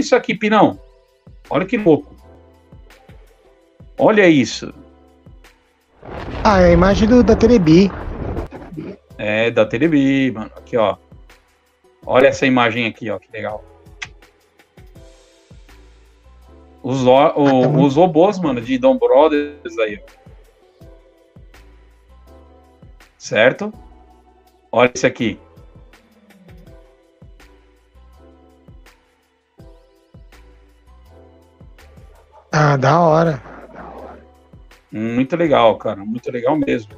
isso aqui, Pinão. Olha que louco. Olha isso. Ah, é a imagem da Telebi. É, da Telebi, mano. Aqui, ó. Olha essa imagem aqui, ó. Que legal. Os robôs, mano, de Dom Brothers aí, ó. Certo? Olha esse aqui. Ah, da hora. Muito legal, cara. Muito legal mesmo.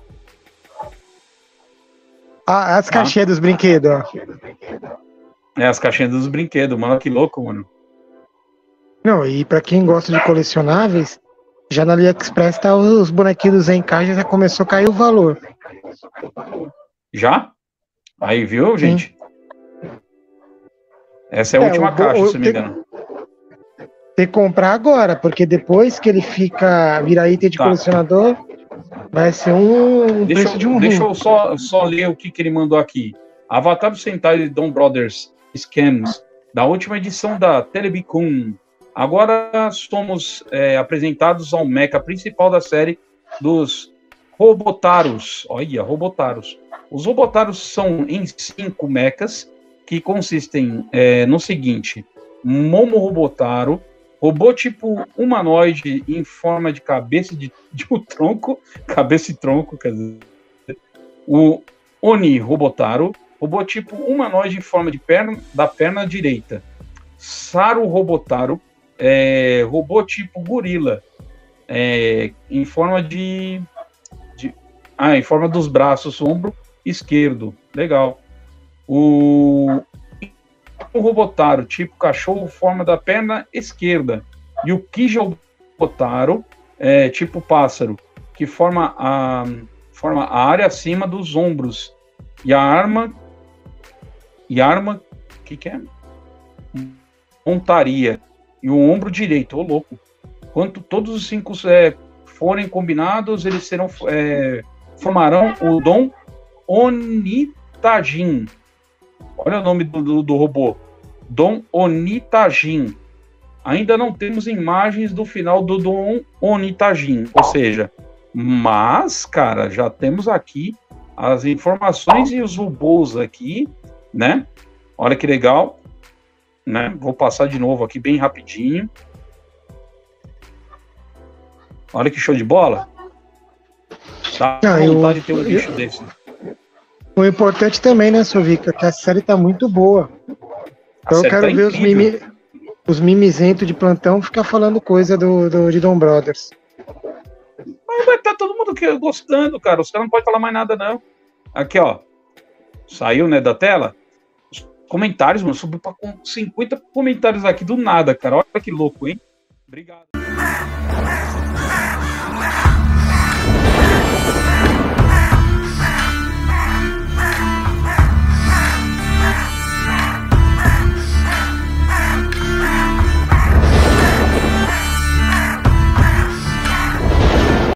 Ah, as caixinhas dos brinquedos, ó. É, as caixinhas dos brinquedos, mano. Que louco, mano. Não, e pra quem gosta de colecionáveis, já na AliExpress tá os bonequinhos em caixa, já começou a cair o valor. Já? Aí, viu, gente? Essa é a última caixa, se não me engano. Tem que comprar agora, porque depois que ele vira item de colecionador, vai ser preço de um rim. Deixa eu só ler o que ele mandou aqui. Avatar do Sentai de Dom Brothers Scams, da última edição da Telebicon. Agora somos apresentados ao mecha principal da série dos Robotaros. Olha, Robotaros. Os Robotaros são em 5 mechas que consistem no seguinte: Momo Robotaro, robô tipo humanoide em forma de cabeça de tronco, cabeça e tronco, quer dizer. O Oni Robotaro, robô tipo humanoide em forma de da perna direita. Saru Robotaro, robô tipo gorila, em forma em forma dos braços, ombro esquerdo. Legal. O Robotaro, tipo cachorro, forma da perna esquerda. E o Kijo Robotaro, tipo pássaro, que forma a área acima dos ombros. E a arma, que é? Montaria. E o ombro direito, ô louco. Quando todos os 5 forem combinados, eles formarão o Dom Onitajin. Olha o nome do robô. Dom Onitajin. Ainda não temos imagens do final do Dom Onitajin. Ou seja, mas, cara, já temos aqui as informações e os robôs aqui, né? Olha que legal. Né? Vou passar de novo aqui bem rapidinho. Olha que show de bola. Dá vontade de ter um bicho desse. O importante também, né, Sovica, que a série tá muito boa. Então eu quero ver os mimizentos de plantão ficar falando coisa de Dom Brothers. Mas vai estar todo mundo gostando, cara. Os caras não podem falar mais nada, não. Aqui, ó. Saiu, né, da tela. Os comentários, mano. Subiu pra 50 comentários aqui do nada, cara. Olha que louco, hein? Obrigado.